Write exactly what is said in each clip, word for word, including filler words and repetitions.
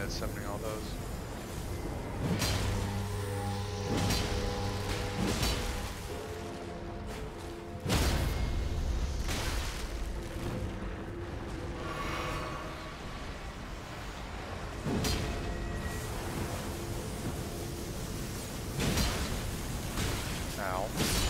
minutes summoning all those. Ow.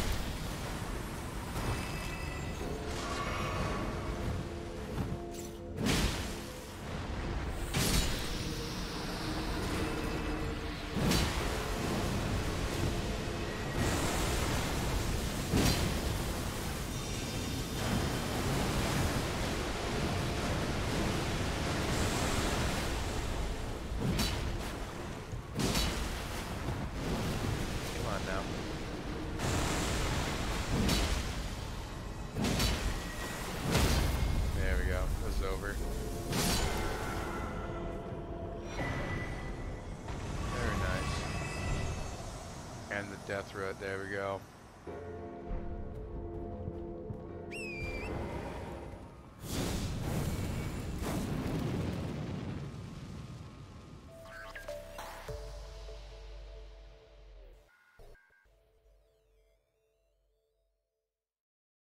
Come on now. There we go. This is over. Very nice. And the Deathroot. There we go.